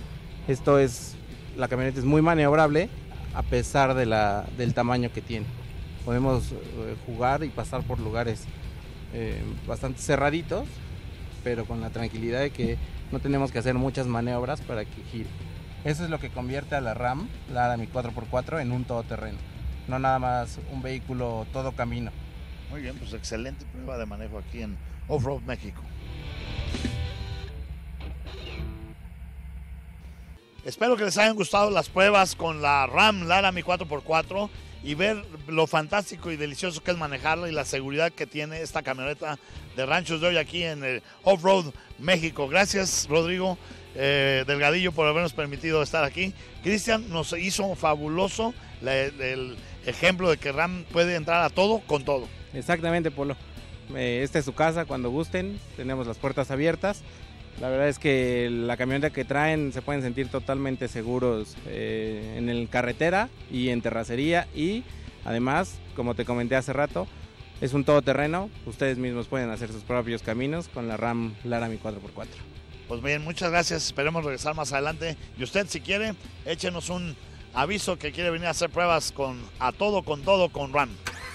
La camioneta es muy maniobrable a pesar del tamaño que tiene. Podemos jugar y pasar por lugares bastante cerraditos, pero con la tranquilidad de que no tenemos que hacer muchas maniobras para que gire. Eso es lo que convierte a la RAM, la Laramie 4x4, en un todoterreno, no nada más un vehículo todo camino. Muy bien, pues excelente prueba de manejo aquí en Off-Road México. Espero que les hayan gustado las pruebas con la Ram Laramie 4x4 y ver lo fantástico y delicioso que es manejarla y la seguridad que tiene esta camioneta de Ranchos de Hoy aquí en el Off-Road México. Gracias, Rodrigo Delgadillo, por habernos permitido estar aquí. Cristian nos hizo fabuloso el ejemplo de que Ram puede entrar a todo con todo. Exactamente, Polo. Esta es su casa, cuando gusten, tenemos las puertas abiertas. La verdad es que la camioneta que traen se pueden sentir totalmente seguros en el carretera y en terracería, y además, como te comenté hace rato, es un todoterreno. Ustedes mismos pueden hacer sus propios caminos con la Ram Laramie 4x4. Pues bien, muchas gracias, esperemos regresar más adelante. Y usted, si quiere, échenos un aviso que quiere venir a hacer pruebas con todo con Ram.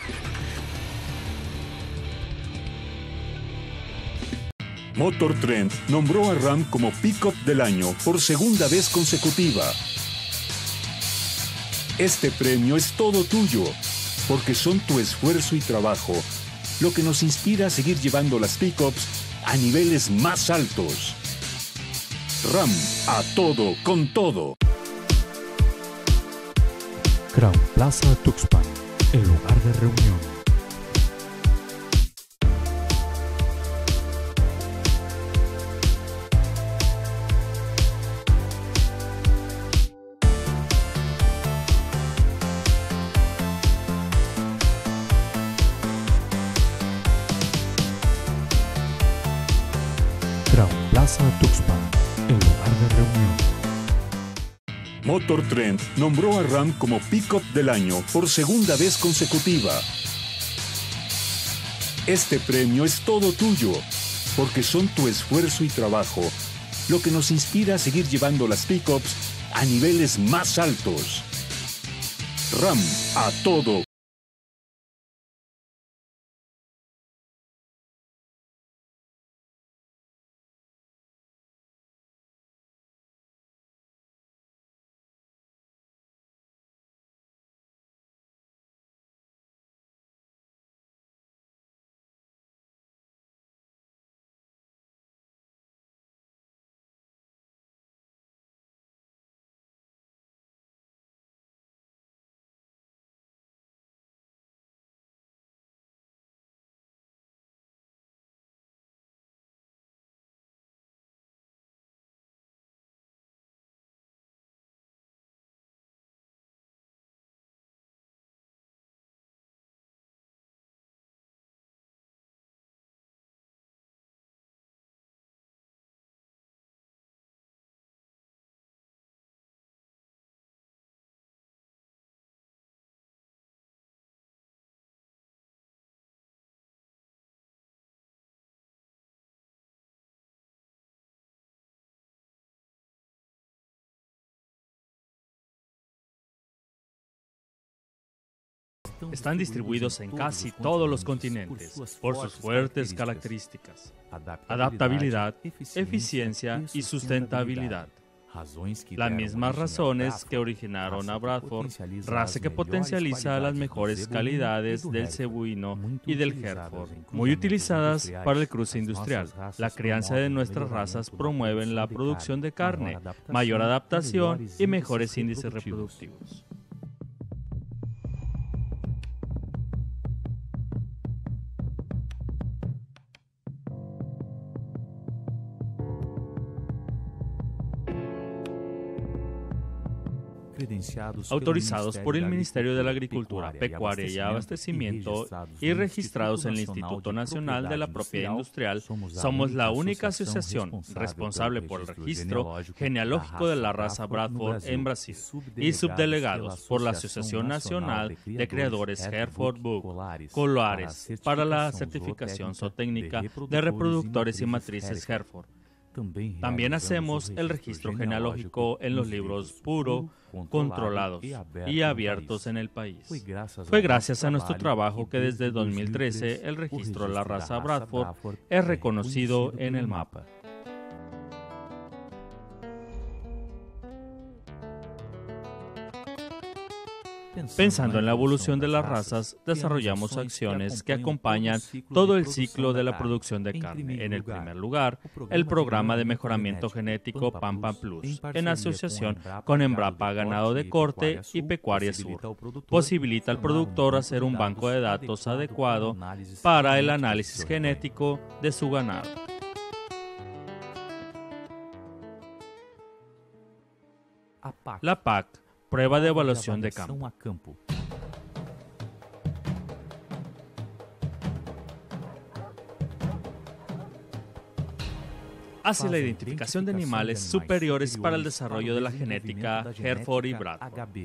Motor Trend nombró a Ram como Pickup del Año por segunda vez consecutiva. Este premio es todo tuyo, porque son tu esfuerzo y trabajo lo que nos inspira a seguir llevando las pickups a niveles más altos. Ram, a todo con todo. Crown Plaza Tuxpan, el lugar de reunión. Crown Plaza Tuxpan, el lugar de reunión. Motor Trend nombró a Ram como Pickup del Año por segunda vez consecutiva. Este premio es todo tuyo, porque son tu esfuerzo y trabajo lo que nos inspira a seguir llevando las pickups a niveles más altos. Ram, a todo. Están distribuidos en casi todos los continentes por sus fuertes características, adaptabilidad, eficiencia y sustentabilidad. Las mismas razones que originaron a Bradford, raza que potencializa las mejores calidades del cebuino y del Hereford, muy utilizadas para el cruce industrial. La crianza de nuestras razas promueven la producción de carne, mayor adaptación y mejores índices reproductivos. Autorizados por el Ministerio de la Agricultura, Pecuaria y Abastecimiento y registrados en el Instituto Nacional de la Propiedad Industrial, somos la única asociación responsable por el registro genealógico de la raza Bradford en Brasil y subdelegados por la Asociación Nacional de Creadores Hereford Bull Colares para la certificación zootécnica de reproductores y matrices Hereford. También hacemos el registro genealógico en los libros puro, controlados y abiertos en el país. Fue gracias a nuestro trabajo que desde 2013 el registro de la raza Bradford es reconocido en el mapa. Pensando en la evolución de las razas, desarrollamos acciones que acompañan todo el ciclo de la producción de carne. En el primer lugar, el programa de mejoramiento genético Pampa Plus, en asociación con Embrapa Ganado de Corte y Pecuaria Sur, posibilita al productor hacer un banco de datos adecuado para el análisis genético de su ganado. La PAC, prueba de evaluación de campo. Hace la identificación de animales superiores para el desarrollo de la genética Hereford y Bradford.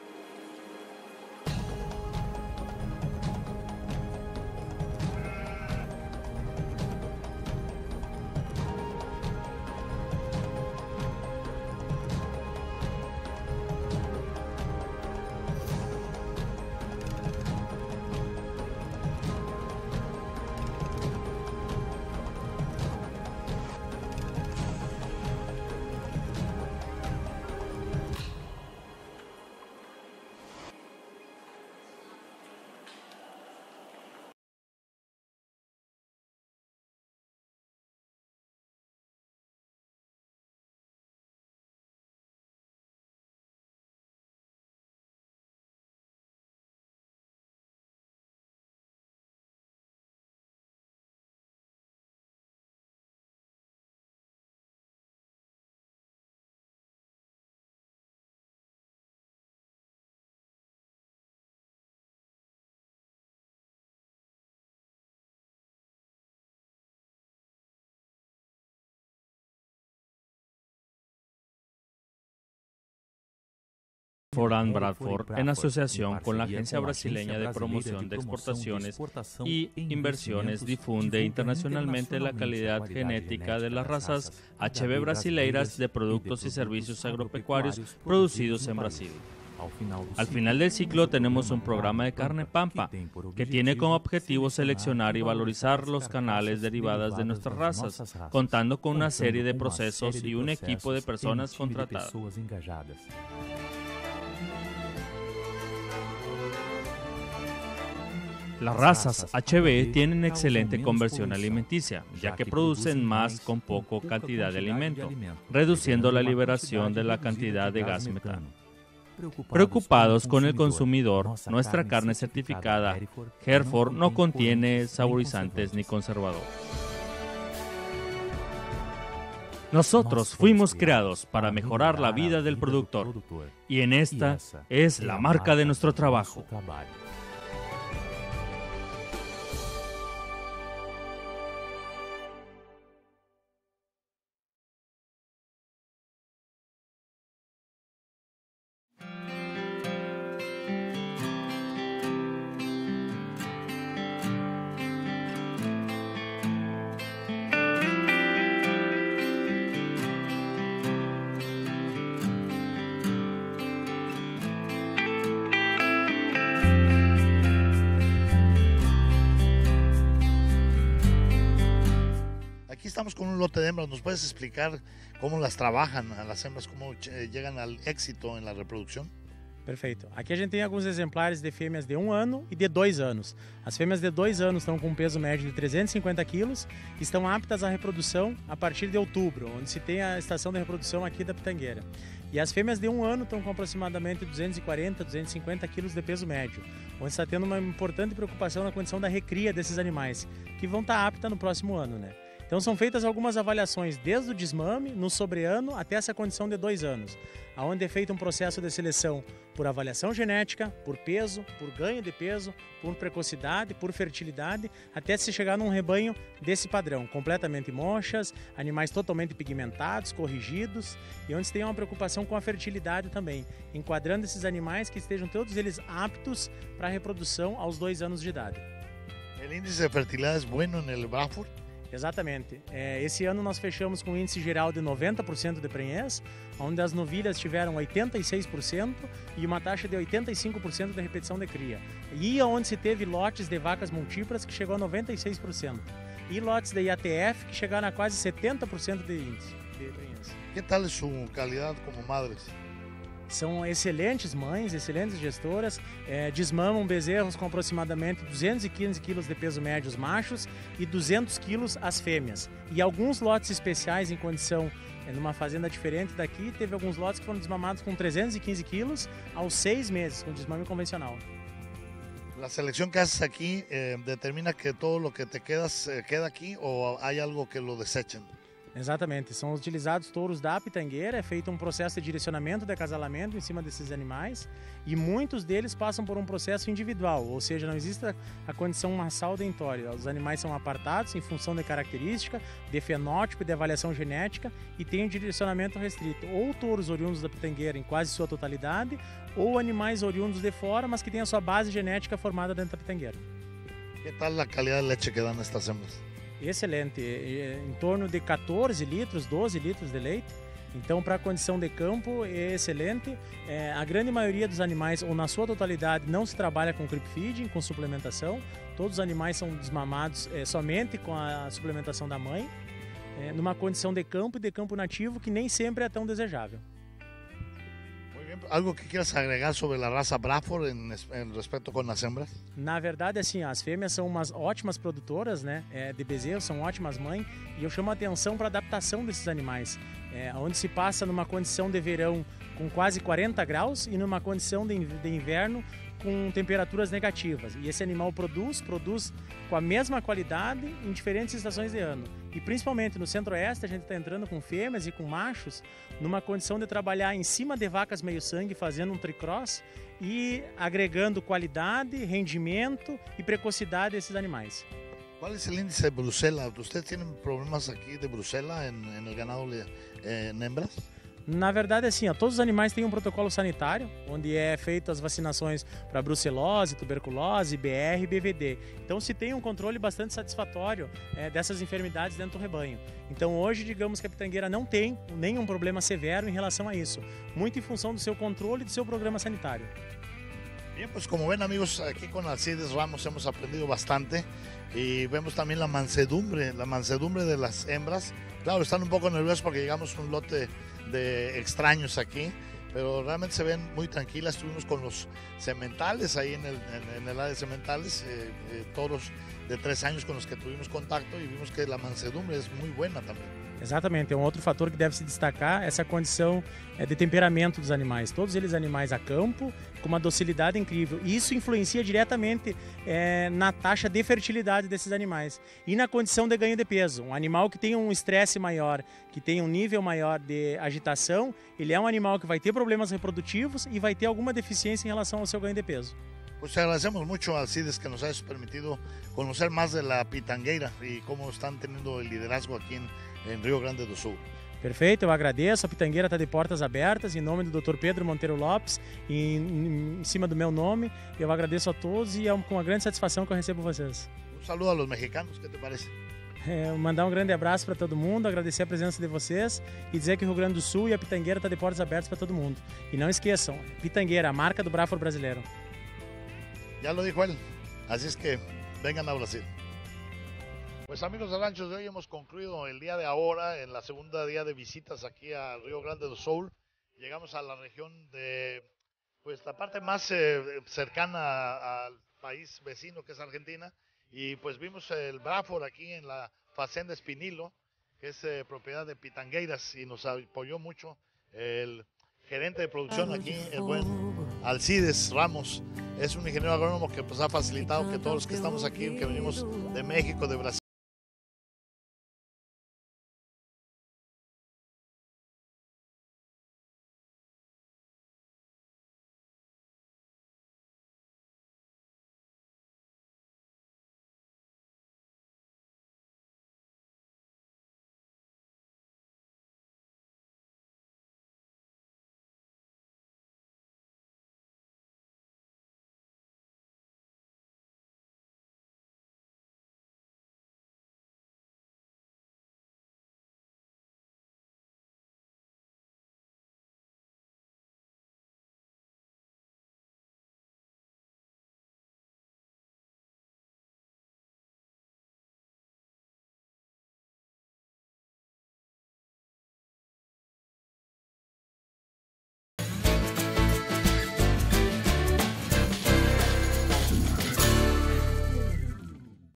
Hereford Bradford, en asociación con la Agencia Brasileña de Promoción de Exportaciones y Inversiones, difunde internacionalmente la calidad genética de las razas HB brasileiras de productos y servicios agropecuarios producidos en Brasil. Al final del ciclo tenemos un programa de carne Pampa que tiene como objetivo seleccionar y valorizar los canales derivadas de nuestras razas, contando con una serie de procesos y un equipo de personas contratadas. Las razas HB tienen excelente conversión alimenticia, ya que producen más con poca cantidad de alimento, reduciendo la liberación de la cantidad de gas metano. Preocupados con el consumidor, nuestra carne certificada Hereford no contiene saborizantes ni conservadores. Nosotros fuimos creados para mejorar la vida del productor, y en esta es la marca de nuestro trabajo. Estamos con un lote de hembras. ¿Nos puedes explicar cómo las trabajan a las hembras, cómo llegan al éxito en la reproducción? Perfeito. Aqui a gente tem alguns exemplares de fêmeas de 1 ano e de 2 anos. As fêmeas de 2 anos estão com um peso médio de 350 quilos e estão aptas à reprodução a partir de outubro, onde se tem a estação de reprodução aqui da Pitangueira. E as fêmeas de 1 ano estão com aproximadamente 240, 250 quilos de peso médio, onde está tendo uma importante preocupação na condição da recria desses animais, que vão estar aptas no próximo ano, né? Então são feitas algumas avaliações desde o desmame, no sobreano, até essa condição de 2 anos, onde é feito um processo de seleção por avaliação genética, por peso, por ganho de peso, por precocidade, por fertilidade, até se chegar num rebanho desse padrão, completamente mochas, animais totalmente pigmentados, corrigidos, e onde se tem uma preocupação com a fertilidade também, enquadrando esses animais que estejam todos eles aptos para a reprodução aos 2 anos de idade. O índice de fertilidade é bom no Bradford? Exatamente. Esse ano nós fechamos com um índice geral de 90% de prenhez, onde as novilhas tiveram 86% e uma taxa de 85% de repetição de cria. E onde se teve lotes de vacas múltiplas que chegou a 96%. E lotes de IATF que chegaram a quase 70% de índice de prenhez. Que tal sua qualidade como madres? São excelentes mães, excelentes gestoras, desmamam bezerros com aproximadamente 215 quilos de peso médio os machos e 200 quilos as fêmeas. E alguns lotes especiais em condição, numa fazenda diferente daqui, teve alguns lotes que foram desmamados com 315 quilos aos 6 meses, com desmame convencional. ¿La selección que haces aquí determina que todo lo que te queda aquí o hay algo que lo desechen? Exatamente, são utilizados touros da pitangueira, é feito um processo de direcionamento de acasalamento em cima desses animais e muitos deles passam por um processo individual, ou seja, não existe a condição massal dentória. Os animais são apartados em função de característica, de fenótipo e de avaliação genética e tem um direcionamento restrito, ou touros oriundos da pitangueira em quase sua totalidade, ou animais oriundos de fora, mas que têm a sua base genética formada dentro da pitangueira. ¿Qué tal la calidad de leche que dan estas hembras? Excelente, em torno de 14 litros, 12 litros de leite. Então, para a condição de campo, é excelente. A grande maioria dos animais, ou na sua totalidade, não se trabalha com creep feeding, com suplementação. Todos os animais são desmamados somente com a suplementação da mãe, numa condição de campo e de campo nativo que nem sempre é tão desejável. ¿Algo que quieras agregar sobre la raza Braford en respecto con las hembras? Na verdade, assim, as fêmeas são umas ótimas produtoras, né, de bezerros, são ótimas mães, e eu chamo a atenção para a adaptação desses animais, onde se passa numa condição de verão com quase 40 graus e numa condição de inverno com temperaturas negativas. E esse animal produz com a mesma qualidade em diferentes estações de ano. E principalmente no centro-oeste a gente está entrando com fêmeas e com machos numa condição de trabalhar em cima de vacas meio-sangue, fazendo um tricross e agregando qualidade, rendimento e precocidade a esses animais. ¿Cuál es el índice de Brucela? ¿Ustedes tienen problemas aquí de Brucela en el ganado en hembras? Na verdade, assim, todos os animais têm um protocolo sanitário, onde é feito as vacinações para brucelose, tuberculose, BR e BVD. Então, se tem um controle bastante satisfatório dessas enfermidades dentro do rebanho. Então, hoje, digamos que a pitangueira não tem nenhum problema severo em relação a isso, muito em função do seu controle e do seu programa sanitário. Bien, pues como ven amigos, aquí con Alcides Ramos hemos aprendido bastante y vemos también la mansedumbre de las hembras. Claro, están un poco nerviosos porque llegamos a un lote de extraños aquí, pero realmente se ven muy tranquilas. Estuvimos con los sementales ahí en el área de sementales, toros de 3 años con los que tuvimos contacto y vimos que la mansedumbre es muy buena también. Exatamente, é um outro fator que deve se destacar, essa condição de temperamento dos animais. Todos eles animais a campo, com uma docilidade incrível. E isso influencia diretamente na taxa de fertilidade desses animais e na condição de ganho de peso. Um animal que tem um estresse maior, que tem um nível maior de agitação, ele é um animal que vai ter problemas reprodutivos e vai ter alguma deficiência em relação ao seu ganho de peso. Pues te agradecemos mucho, Alcides, que nos hayas permitido conocer más de la pitangueira y cómo están teniendo el liderazgo aquí en Rio Grande do Sul. Perfeito, eu agradeço. A pitangueira está de portas abertas em nome do Dr. Pedro Monteiro Lopes e em cima do meu nome. Eu agradeço a todos e é com uma grande satisfação que eu recebo vocês. Um saludo a los mexicanos, que te parece? Mandar um grande abraço para todo mundo, agradecer a presença de vocês e dizer que o Rio Grande do Sul e a pitangueira está de portas abertas para todo mundo. E não esqueçam, pitangueira, a marca do Braford brasileiro. Ya lo dijo él, así es que vengan a Brasil. Pues amigos del rancho, de hoy hemos concluido el día de ahora, en la segunda día de visitas aquí a Rio Grande do Sul. Llegamos a la región de, pues la parte más cercana al país vecino que es Argentina, y pues vimos el Braford aquí en la Fazenda Espinilo, que es propiedad de Pitangueiras, y nos apoyó mucho el gerente de producción aquí, el buen Alcides Ramos. Es un ingeniero agrónomo que pues ha facilitado que todos los que estamos aquí, que venimos de México, de Brasil,